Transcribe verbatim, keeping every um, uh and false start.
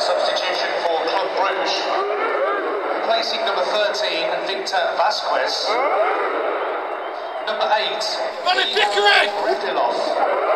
substitution for Club Bruges. Replacing number thirteen, Victor Vasquez. Number eight, Ilya Rodilov.